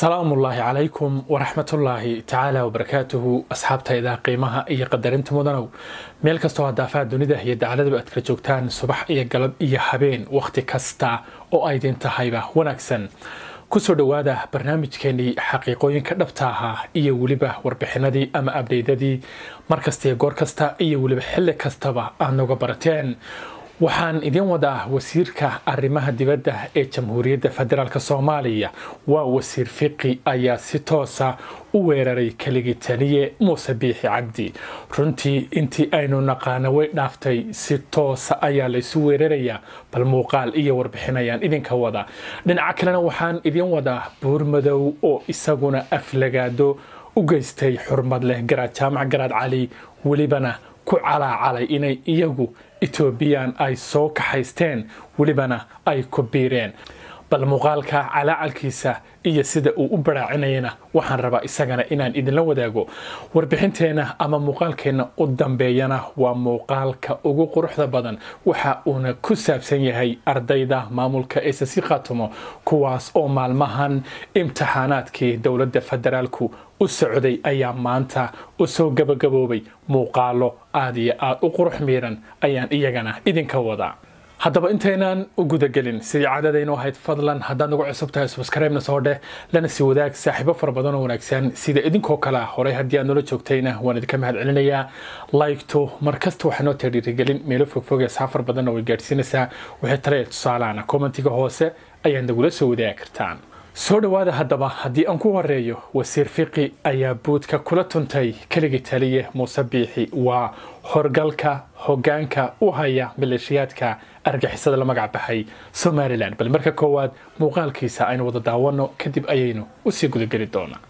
السلام الله عليكم ورحمة الله تعالى وبركاته أصحابتا إذا قيمها إيا قدرنت مدنو ميل كستو هدافات دونيدا هي دعالة بأتكرا جوگتان صباح إيا قلب إيا حبين وقت كستا أو أيدين تهيبا ونكسن كسو دوادا برنامج كيني حقيقوين كدبتاها إيا وليبا وربحنادي أما أبديدادي مركزتي غور كستا إيا وليبا حل كستابا آنوغا براتين waxaan idin wadaa wasiirka arrimaha dibadda ee Jamhuuriyadda Federaalka Soomaaliya waa wasiir fiqi ayaa si toos ah u weeraray kaligii taliye Muuse Biixi Cabdi runtii intii aynu naqaano way dhaaftay si toos ah ayaa la isu weeraraya bal muuqaal iyo warbixinayaan idinka wada dhinaca kalena waxaan idin wadaa buur madow oo isaguna aflagaado u geystay xurmad leh garaad jaamac garaad cali walibana ku calaalay inay iyagu Ethiopian ay soo kaxaysteen walibana ay ku biireen bal muuqaalka calaalkiisa iyo sida uu u baraacinayna waxaan rabaa isagana inaan idinla wadaago warbixinteena ama muuqaalkeena u dambeeyana waa muuqaalka ugu quruxda badan waxa uuna ku saabsan yahay ardayda maamulka SSC Khaatumo kuwaas oo maalmahan imtixaanaadkii dawladda federaalku u socday ayaa maanta u soo gabagaboobay muuqaalo aad iyo aad u qurux miiran ayaan iyagana idinka wadaa haddaba inteenaan u gudagelin sidii caadadaynu ahayd fadlan haddaad nagu cusub tahay subscribe-na soo dheh lana sii wadaag saaxiibo fara badan oo wanaagsan sida idinkoo kale horey haddii aad nala joogtayna waan idinka mahadcelinayaa like-to markasta waxaa noo dhiirigelin meelo fogfog ee saafar badan oo way gaadhsiinaysaa wixii tale tusaalaana commentiga hoose ayaad nagula soo wadaagi kartaan soo dhawaada haddaba haddii aan ku horeeyo wasiir fiqi ayaa buudka kula tuntay kaligii taliye Muuse Biixi waa horgalka hoggaanka u haya maleeshiyaadka argixisada la magac baxay Somaliland bal marka koowaad muuqaalkiisa aynu wada daawano kadib ayaynu u sii gudageli doonaa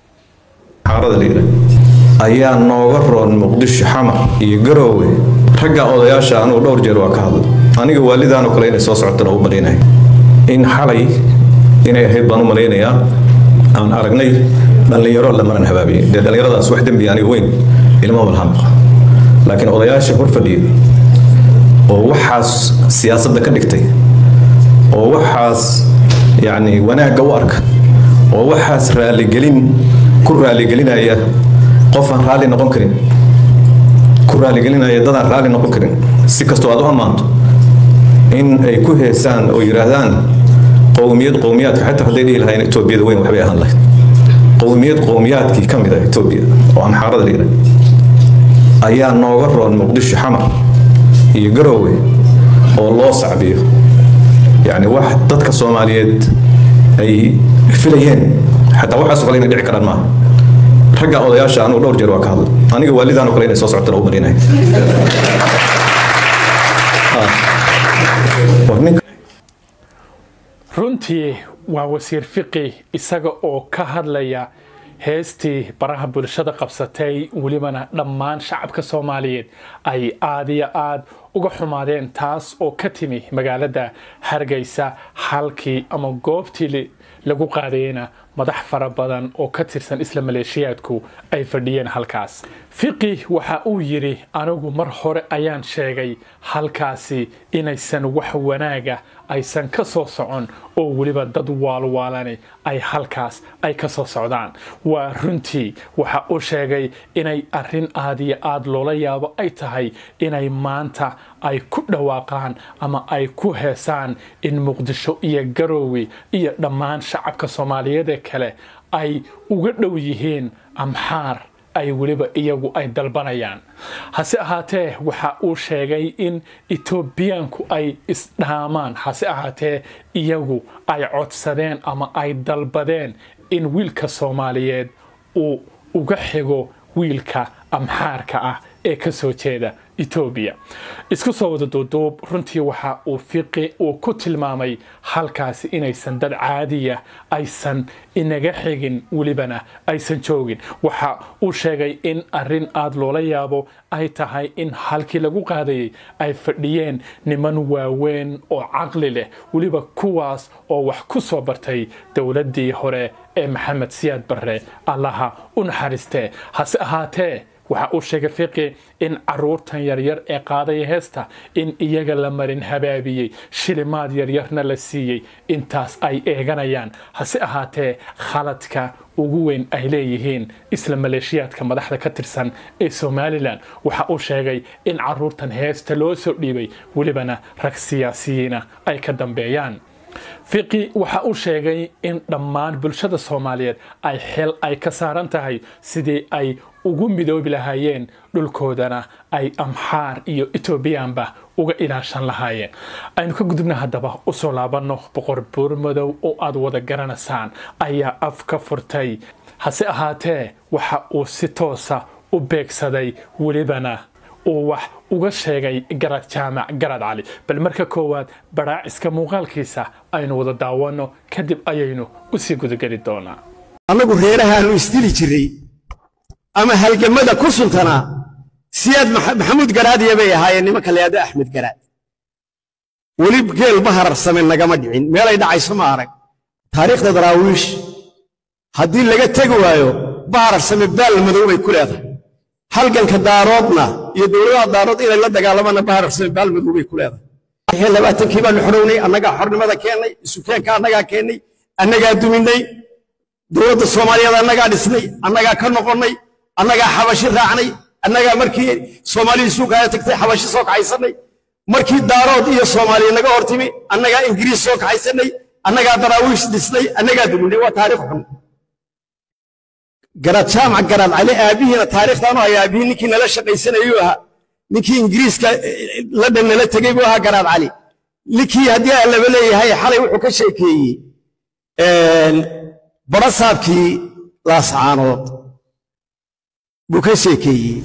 xaarada liira ayaa nooga roon Muqdisho xamar iyo Garowe ragga odayaasha anu dhowr jeer waa ka hadlay aniga waalidaan kale inay soo socotana u marinay in xalay inay ahayd baan u maleynayaa aan aragnay dhalinyaro la maran habaabiye dhalinyaradaas wax dambi aniga weyn ilmo walhan laakiin odayaasha hor fadhiyo oo waxaas siyaasadda ka dhigtay oo waxaas yani wanaaga u arka oo waxaas ku raaligelinaya qof aan raali noqon karin ku raaligelinaya dad aan raali noqon karin si kastoo aad u amaanto in ay ku heesaan oo yiraahdaan qowmiyad حتى hadday dhihi lahayn Ethiopia weyn waxbay ahaan lahayd qowmiyadkii ka mid ah Ethiopia oo aan xaarada liira ayaa nooga roon Muqdisho xamar iyo Garowe oo loo sacbiyo yani wax dadka Soomaaliyeed ay filayeen xataa waxa soo qalina dhici karaan ma ragga odayaasha anu dhowr jeer waa ka hadlay aniga waalidaan kale inay soo socotana u marinay runtii waa wasiir fiqi isaga oo ka hadlaya heestii baraha bulshada qabsatay walibana dhammaan shacabka Soomaaliyeed ay aad iyo aad uga xumaadeen taas oo ka timi magaalada Hargeysa halkii ama goobtii lagu qaadayna madax fara badan oo ka tirsan isla maleeshiyaadku ay fadhiyeen halkaas fiqi waxa uu yiri anigu mar hore ayaan sheegay halkaasi inaysan wax wanaaga aysan ka soo socon oo waliba dad waalwaalane ay halkaas ay ka soo socdaan waa runtii waxa uu sheegay inay arrin aad iyo aad loola yaabo ay tahay inay maanta ay ku dhawaaqaan ama ay ku heesaan in Muqdisho iyo Garowe iyo dhammaan shacabka Soomaaliyeed kale ay uga dhow yihiin amxaar ay waliba iyagu ay dalbanayaan hase ahaatee waxa uu sheegay in Ethiopianku ay isdhaamaan hase ahaatee iyagu ay codsadeen ama ay dalbadeen in wiilka Soomaaliyeed uu uga xigo wiilka amxaarka ah ee ka soo jeeda Ethiopia isku soo wada duuduub runtii waxa uu fiqi uu ku tilmaamay halkaasi inaysan dad caadiya aysan inaga xigin walibana aysan joogin waxa uu sheegay in arrin aad loola yaabo ay tahay in halkii lagu qaadayay ay fadhiyeen niman waaweyn oo caqli leh waliba kuwaas oo wax ku soo bartay dawladdii hore ee Maxamed Siyaad Barre allaha u naxariistee hase ahaatee waxa uu sheegay fiqi in caruurtan yaryar ee qaadaya heesta in iyaga la marin habaabiyey shilimaad yaryarna la siiyey intaas ay eeganayaan hase ahaatee khaladka ugu weyn ay leeyihiin isla maleeshiyaadka madaxda ka tirsan ee Somaliland waxa uu sheegay in caruurtan heesta loo soo dhiibay walibana rag siyaasiyiina ay ka dambeeyaan fiqi waxa uu sheegay in dhammaan bulshada Soomaaliyeed ay xil ay ka saaran tahay sidii ay ugu midoobi lahaayeen dhulkoodana ay Amxaar iyo Etoobiyaanba uga ilaashan lahaayeen aynu ka gudubna hadaba u soo laabano boqor Buurmadow oo aad wada garanaysaan ayaa af ka furtay hase ahaatee waxa uu si toosa u beegsaday walibana oo wax uga sheegay Garad Jaamac Garad Cali bal marka koowaad baraaciska muuqaalkiisa aynu wada daawano kadib ayaynu u sii gudagali doonaa anagu reerahaanu istiri jiray ama halgamada ku sultana Siyaad Maxamuud Garaad yabay ahaayeen nimanka leeyahay Axmed Garaad wali geel bahar sameyn nagama dhicin meel ay dhacayso ma arag taariikhda daraawiish haddii laga tagi waayo bahar sameey baal madow ay ku leedahay halganka daaroodna iyo dawladda daarood inay la dagaalamaan bahar sameey baal madow ay ku leedahay 20 baan xorownay annaga xornimada keenay isu keenka annaga keenay annaga duminay dawladda Soomaaliyeed annaga dhisnay annaga ka noqonay annaga xabashi raacnay annaga markii Soomaaliya suuqa ay tagtay xabashi soo kacaysanay markii daarood iyo Soomaaliya naga hortimi annaga Ingiriis soo kacaysanay annaga daraawiish dhisnay annaga duminay waa taariikh xun Garad Jaamac Garad Cali aabihiina taariikhdan oo aabihi ninkii nala shaqaysanayo ahaa ninkii Ingiriiska la dhanala tagay buu ahaa Garad Cali ninkii hadii la leeyahay xalay wuxuu ka sheekeeyay barasaabkii laascaanood buu ka sheekeeyay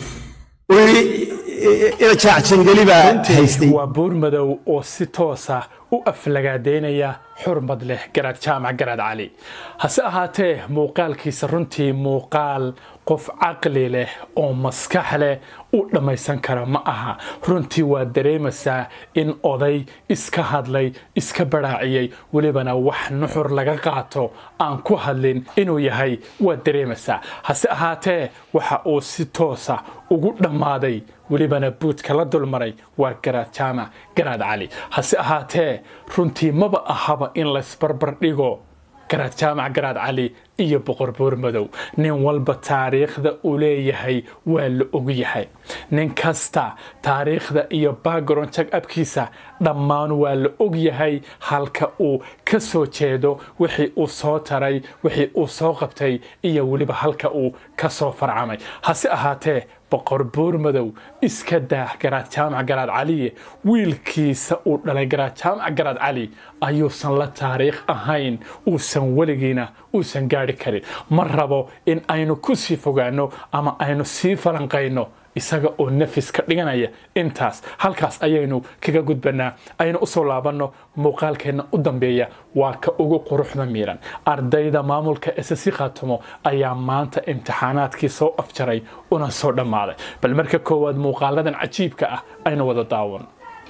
ila jaacsan galiba haystay waa Buurmadow oo si toosa u aflagaadeynaya xurmad leh Garad Jaamac Garad Cali hase ahaatee muuqaalkiisa runtii muuqaal qof caqli leh oo maskax leh u dhamaysan kara ma aha runtii waa dareemaysaa in oday iska hadlay iska baraaciyay walibana wax nuxur laga qaato aan ku hadlin inuu yahay waa dareemaysaa hase ahaatee waxa uu si toosa ugu dhamaaday walibana buudka la dulmaray waa Garad Jaamac Garad Cali hase ahaatee runtii maba ahaba in la isbarbar dhigo Garad Jaamac Garad Cali iyo boqor Buurmadow nin walba taariikhda uu leeyahay waa la og yahay nin kasta taariikhda iyo background check upkiisa dhammaan waa la og yahay halka uu ka soo jeedo wixii uu soo taray wixii uu soo qabtay iyo waliba halka uu ka soo farcamay hase ahaatee boqor Buurmadow iska daa Garad Jaamac Garad Cali wiilkiisa uu dhalay Garad Jaamac Garad Cali ayuusan la taariikh ahayn uusan waligiina uusan gaari karin ma rabo in aynu ku sii fogaano ama aynu sii falanqayno isaga oo nafis ka dhiganaya intaas halkaas ayaynu kaga gudbanaa aynu u soo laabano muuqaalkeena u dambeeya waa ka ugu quruxda miiran ardayda maamulka SSC Khaatumo ayaa maanta imtixaanaadkii soo afjaray una soo dhamaaday bal marka koowaad muuqaaladan cajiibka ah aynu wada daawan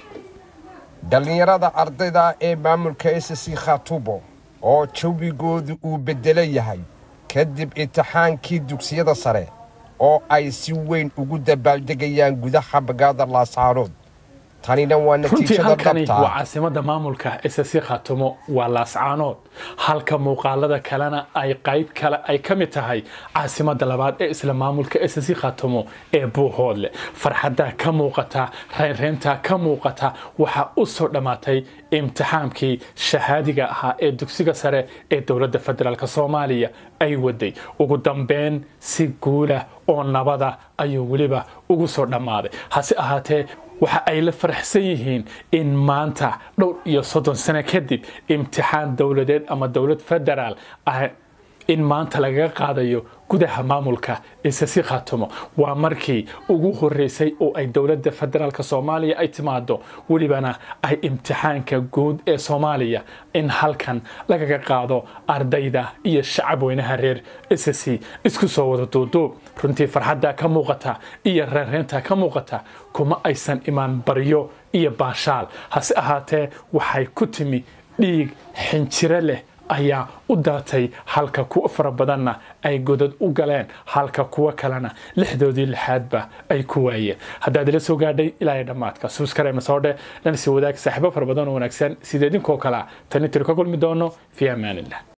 dhalinyarada ardayda ee maamulka SSC Khaatumo oo jawigoodu uu bedelay yahay kadib imtixaankii dugsiyada sare oo ay si weyn ugu dabaaldegayaan gudaha magaalada Laascaanood tanina waa natiijada dhabta waa caasimada maamulka SSC Khaatumo waa Laascaanood halka muuqaalada kalena ay qayb kale ay kamid tahay caasimada labaad ee isla maamulka SSC Khaatumo ee Buuhoodle farxada ka muuqata reereenta ka muuqata waxa u soo dhamaatay imtixaankii shahaadiga ahaa ee dugsiga sare ee dawladda federaalka Soomaaliya ay waday ugu dambeyn si guula oo nabada ayuu waliba ugu soo dhamaaday hase ahaatee waxa ay la faraxsan yihiin in maanta dhowr iyo 30 sano kadib imtixaan dawladeed ama dawlad federaal in maanta laga qaadayo gudaha maamulka SSC Khaatumo waa markii ugu horeysay oo ay dawladda federaalka Soomaaliya ay timaado walibana ay imtixaanka guud ee Soomaaliya in halkan laga qaado ardayda iyo shacab weynaha reer SSC isku soo wada duuduub runtii farxada ka muuqata iyo reereenta ka muuqata kuma aysan imaan baryo iyo baashaal hase ahaatee waxay ku timi dhiig xinjiro leh ayaa u daatay halka kuwa fara badanna ay godad u galeen halka kuwa kalena lixdoodii lixaadba ay ku waayeen haddaad ila soo gaadhay ilaa dhammaadka subscribe ma soo dhe lana sii wadaag saaxiibo fara badan oo wanaagsan sida idinkoo kale tan inta ka kulmi doono fi amaanillah